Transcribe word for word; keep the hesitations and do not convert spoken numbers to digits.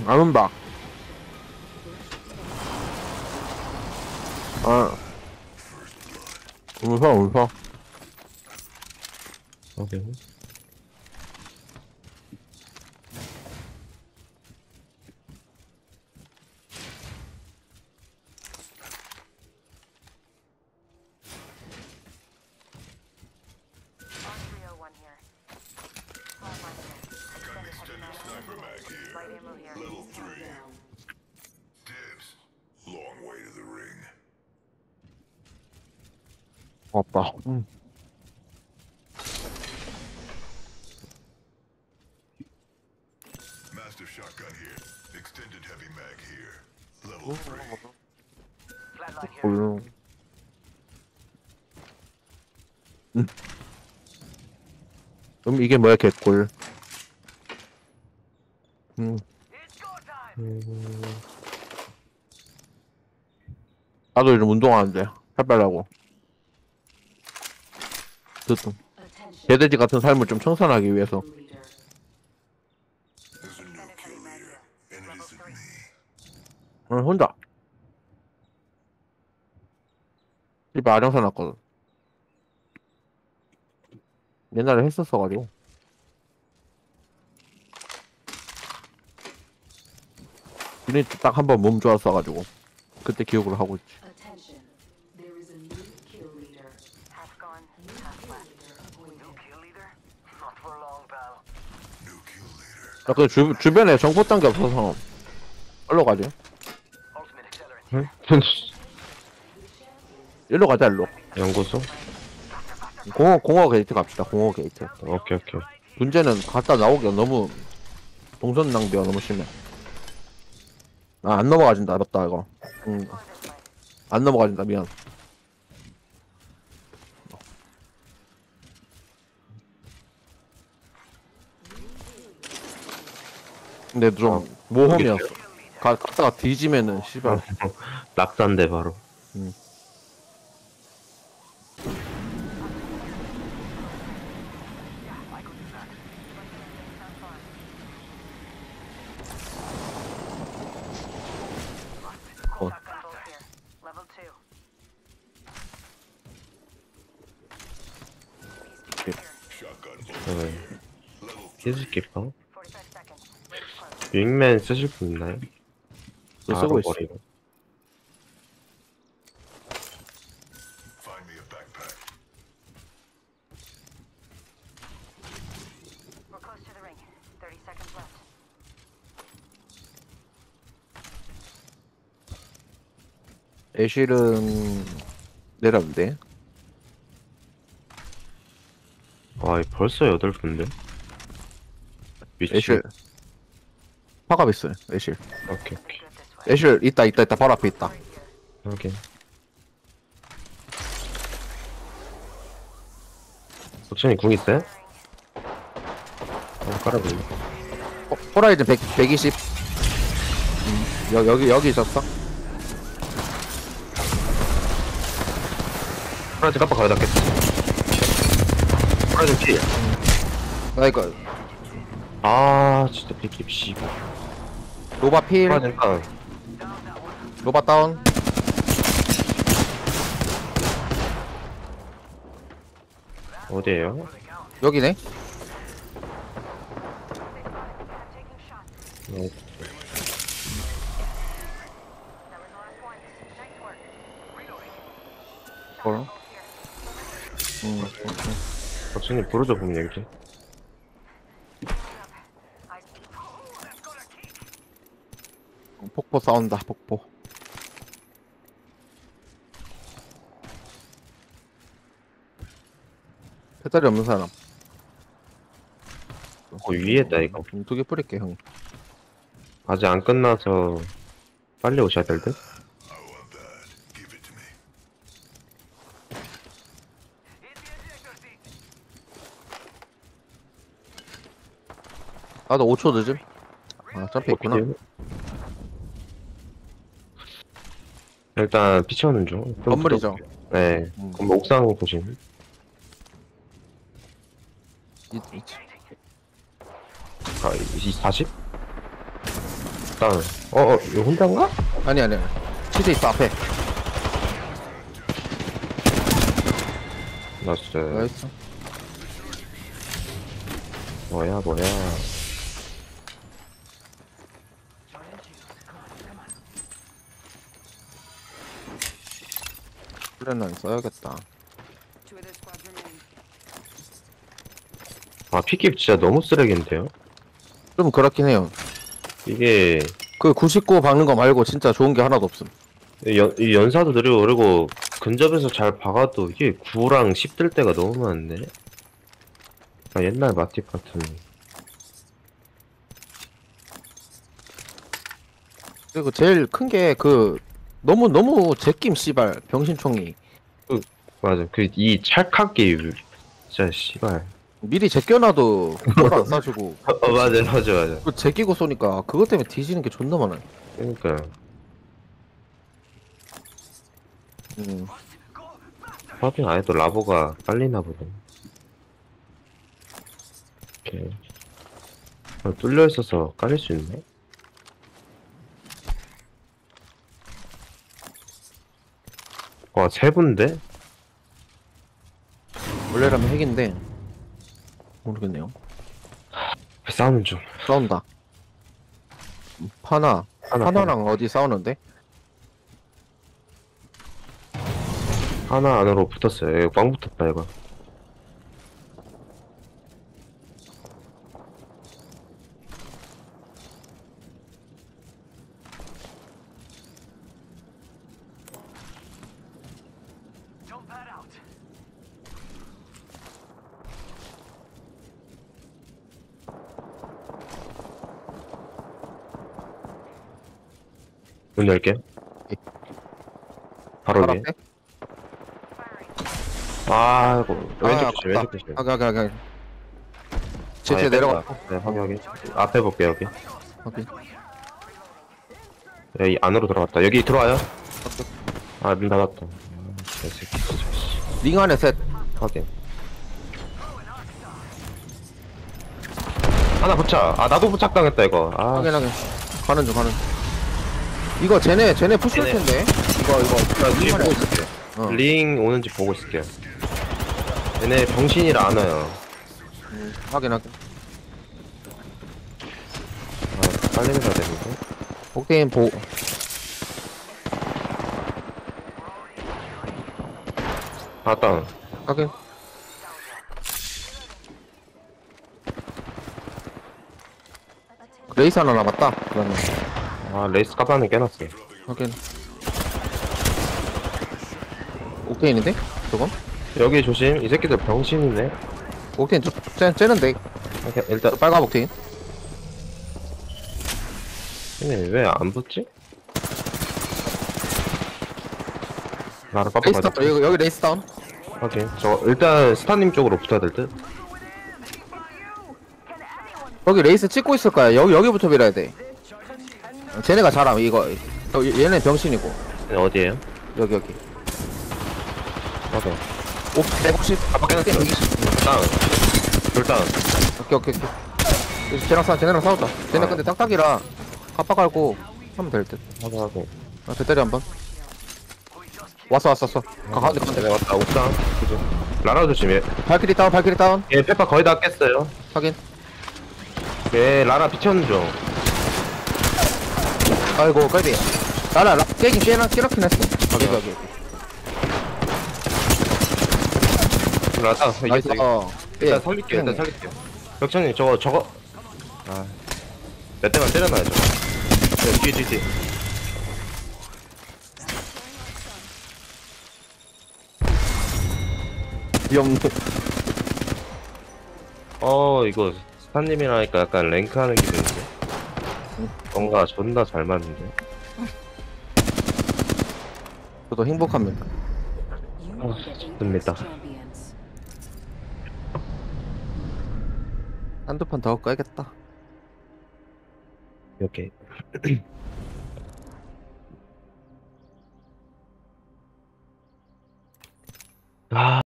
안 온다. 아. 웃어, 웃어. 오케이. 없다. 응. Master shotgun here. Extended heavy mag here. Level three. Flatline here. 꿀. 음. 그럼 이게 뭐야, 개꿀. 음. It's go time. 음, 나도 요즘 운동하는데. 살 빼려고. 듣음. 개돼지 같은 삶을 좀 청산하기 위해서. There's a new kill leader, and it isn't me. 응, 혼자. 집에 아령 사놨거든. 옛날에 했었어가지고. 유니트 딱 한 번 몸 좋았어가지고. 그때 기억으로 하고 있지. Attention. There is a new kill leader. Half gone, half left. New kill leader? Not for long, pal. New kill leader. 아, 그 주, 주변에 정보 딴 게 없어서. 얼로 가지. Ultimate accelerant. 일로 가자, 일로. 연구소? 공허, 공허 게이트 갑시다, 공허 게이트. 오케이, 오케이. 문제는 갔다 나오기가 너무, 동선 낭비가 너무 심해. 아, 안 넘어가진다, 맞다, 이거. 응, 안 넘어가진다, 미안. 근데 좀, 모험이었어. 가, 갔다가 뒤지면은, 씨발. 낙산대 바로. 어, Shotgun bolt here. Level two. Piece to Okay. here. Shotgun bolt. 네. 키즈키퍼? forty-five seconds. Close. 윙맨 쓰실 분 있나요? 그거 아, 쓰고 있어. 버리고. Find me a backpack. We're close to the ring. thirty seconds left. 애실은, 내려온대. 와, 벌써 여덟 분데? 미친. 애실. 화갑 있어요, 애실. 오케이, 오케이. Good this way. 애실, 있다, 있다, 있다, 바로 앞에 있다. 오케이. 도천이 궁 있어요? 어, 깔아볼래? 호- 호라이즌 백, 백이십. 음, 여, 여기, 여기 있었어? 프라이즈 깜빡 가져놨겠어. 프라이즈 키. 나 이거, 아, 진짜 백입, 씨. 로바 필, 프라이즈 깡. 로바 다운. 어디에요? 여기네? Taking shots. 어, That was the last one. Nice work. Reloading. 뭐라? Shotgun bolt here. 음, 도천이 부르죠, 보면 여기. I... Let's go to keep. 폭포 싸운다, 폭포. 배터리 없는 사람. 어, 위에 있다, 이거. 두 개 뿌릴게, 형. 아직 안 끝나서 빨리 오셔야 될 듯? I want that. Give it to me. Hit the ejector seat. 나도 오 초 늦음. 아, 점프 있구나. 오케이. 일단 피 채우는 중. 좀 건물이죠. 부족해요. 네. 음. 건물 옥상 보시면. 이, 이, 아, 이 사십? 다운. 어, 어, 이거 혼자인가? 아니 아니 아니. 치즈 있어 앞에. 나이스. 나이스. 뭐야, 뭐야. 플랜은 써야겠다. Two of their squads remaining. 아, 피킵 진짜 너무 쓰레기인데요? 좀 그렇긴 해요. 이게, 그 구십구 박는 거 말고 진짜 좋은 게 하나도 없음. 연, 이 연사도 느리고, 그리고 근접에서 잘 박아도 이게 구랑 십 뜰 때가 너무 많네? 아, 옛날 마팁 같은. 그리고 제일 큰 게 그 너무 너무 제낌 씨발 병신총이 맞아. 그, 이 찰칵이, 진짜, 씨발. 미리 제껴놔도 그걸 안 쏴주고 어, 어, 맞아, 맞아, 맞아. 그 제끼고 쏘니까 그것 때문에 뒤지는 게 존나 많아요. 그러니까. 음. 파빙 안 해도 라보가 빨리나 보네. 오케이. 어, 뚫려 있어서 깔릴 수 있네? 와, 세 분데? 원래라면 핵인데 모르겠네요. 싸우는 중. 싸운다. 파나 하나, 파나랑 어디 싸우는데? 하나 안으로 붙었어요. 여기 꽝 붙었다, 이거. 문 열게. 바로 바로 위에. 앞에? 아이고, 왼쪽 아, 조심, 왼쪽 조심. 아가 아가 아가. 아, 제제 예, 내려가. 네, 확인, 확인. 앞에 볼게, 여기. 오케이. 여기 안으로 들어갔다. 여기 들어와요. 아, 문 닫았다. 아, 개새끼, 진짜, 씨. 링 안에 셋. 확인. 하나 부착. 아, 나도 부착당했다, 이거. 아, 확인 확인. 가는 중 가는 중. 이거 쟤네 쟤네 푸시할 쟤네. 텐데. 이거 이거 링 링 안에 보고 있을게. 어. 링 오는지 보고 있을게요. 얘네 병신이라 안 와요. 음, 확인 확인. 아, 빨리 가야 되는데. 옥테인 보. 아, 다운. 확인. 레이스 하나 남았다. 그러면 아, 레이스 까바는 깨놨어요. 확인. 옥테인인데? 저건? 여기 조심. 이 새끼들 병신이네. 옥테인 좀 쟤, 쟤는데. 오케이, 일단, 빨간 옥테인. 얘네 왜 안 붙지? 나를 레이스 깜빡하자. 다운. 여기, 여기 레이스 다운. 오케이. 저, 일단, 스타님 쪽으로 붙어야 될 듯? 여기 레이스 찍고 있을 거야. 여기 여기부터 밀어야 돼. 쟤네가 잘함 이거. 어, 얘- 얘네 병신이고. 얘네 어디에요? 여기 여기. 오케이. 옥 백오십. 깜빡했어. 다운. 둘 다운. 오케이 오케이 오케이. 쟤랑 싸 쟤네랑 싸우자. 쟤네 아. 근데 딱딱이라 깜빡 갈고 하면 될 듯. 하고 하고. 아, 배터리 한번. 왔어 왔어 왔어. 가 가운데 가운데. 내가 왔다. 옥상. 그죠. 라라 조심해. 발키리 다운 발키리 다운. 얘 페파 거의 다 깼어요. 확인. 얘 라라 비쳤는 중. 아이고 깔비. 나라 라 깨긴 깨나 깨놓긴 했어. 여기 여기. 라라 나이스. 이겼어. 어. 일단 예. 살릴게요. 일단 살릴게요. 벽천님 저거 저거. 아. 몇 대만 때려놔야죠. 네, 뒤에 뒤에 뒤에. 귀엽네. 어 이거 스타님이랑 하니까 약간 랭크하는 기분인데. 뭔가 존나 잘 맞는데. 저도 행복합니다. 아, 좋습니다. Champions. 한두 판 더 까야겠다. 이렇게. 아.